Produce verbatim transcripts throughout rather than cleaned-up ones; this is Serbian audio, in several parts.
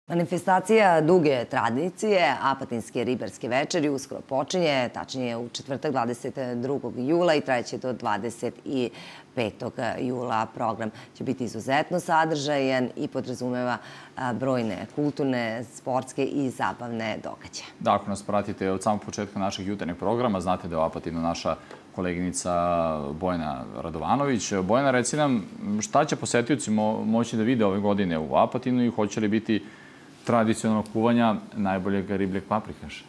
Manifestacija duge tradicije, Apatinske ribarske večeri, uskoro počinje, tačnije u četvrtak dvadeset drugog jula i trajeće do dvadeset petog jula. Program će biti izuzetno sadržajan i podrazumeva brojne kulturne, sportske i zabavne događaje. Da, ako nas pratite od samog početka našeg jutarnjeg programa, znate da je u Apatinu naša koleginica Bojana Radovanović. Bojana, reci nam šta će posetioci moći da vide ove godine u Apatinu i hoće li biti tradicionalnog kuvanja najboljeg ribljeg paprikaša?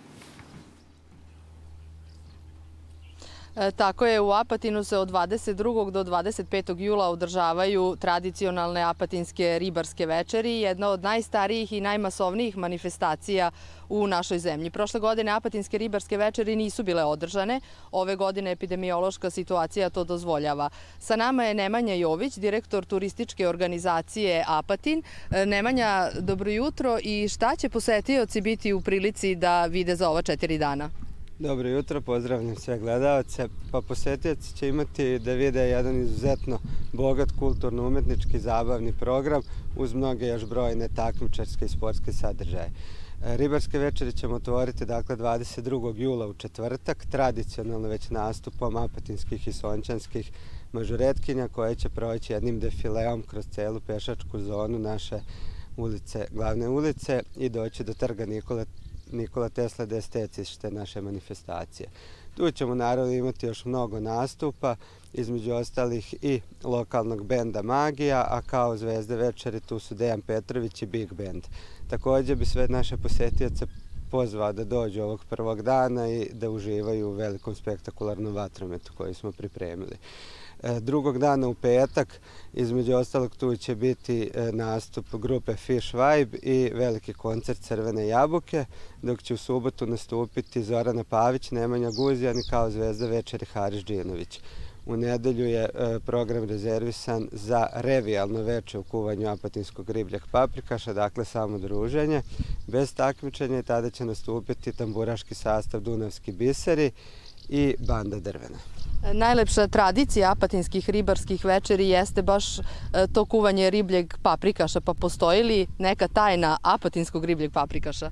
Tako je, u Apatinu se od dvadeset drugog do dvadeset petog jula održavaju tradicionalne apatinske ribarske večeri, jedna od najstarijih i najmasovnijih manifestacija u našoj zemlji. Prošle godine apatinske ribarske večeri nisu bile održane, ove godine epidemiološka situacija to dozvoljava. Sa nama je Nemanja Jović, direktor turističke organizacije Apatin. Nemanja, dobro jutro i šta će posetioci biti u prilici da vide za ova četiri dana? Dobro jutro, pozdravljam sve gledalce. Pa posetioci će imati da vide jedan izuzetno bogat kulturno-umetnički zabavni program uz mnoge još brojne takmičarske i sportske sadržaje. Ribarske večeri ćemo otvoriti dakle dvadeset drugog jula u četvrtak, tradicionalno već nastupom apatinskih i sončanskih mažuretkinja koje će proći jednim defileom kroz celu pešačku zonu naše ulice, glavne ulice i doći do trga Nikole Nikola Tesla Destecište naše manifestacije. Tu ćemo naravno imati još mnogo nastupa, između ostalih i lokalnog benda Magija, a kao zvezde večeri tu su Dejan Petrović i Big Band. Također bi sve naše posetioce pozvao da dođu ovog prvog dana i da uživaju u velikom spektakularnom vatrometu koji smo pripremili. Drugog dana u petak, između ostalog, tu će biti nastup grupe Fish Vibe i veliki koncert Crvene jabuke, dok će u subotu nastupiti Zorana Pavić, Nemanja Guzijan i kao zvezda večeri Haris Džinović. U nedelju je program rezervisan za revijalno veče u kuvanju apatinskog ribljeg paprikaša, dakle samo druženje, bez takmičenja, i tada će nastupiti tamburaški sastav Dunavski biseri i banda Drvena. Najlepša tradicija apatinskih ribarskih večeri jeste baš to kuvanje ribljeg paprikaša, pa postoji li neka tajna apatinskog ribljeg paprikaša?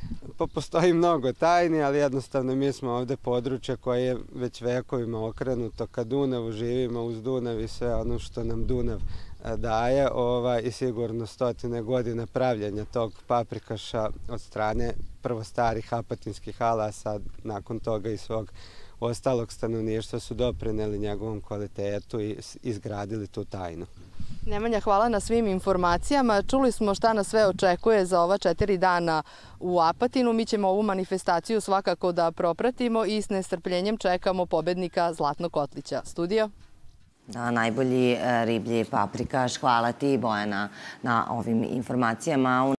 Pa postoji mnogo tajni, ali jednostavno mi smo ovde područje koje je već vekovima okrenuto ka Dunavu, živimo uz Dunav i sve ono što nam Dunav daje i sigurno stotine godina pravljenja tog paprikaša od strane prvo starih apatinskih alasa, nakon toga i svog ostalog stanovništva su doprineli njegovom kvalitetu i izgradili tu tajnu. Nemanja, hvala na svim informacijama. Čuli smo šta nas sve očekuje za ova četiri dana u Apatinu. Mi ćemo ovu manifestaciju svakako da propratimo i s nestrpljenjem čekamo pobednika Zlatnog Kotlića. Studio? Da, najbolji riblji paprikaš. Hvala ti, Bojana, na ovim informacijama.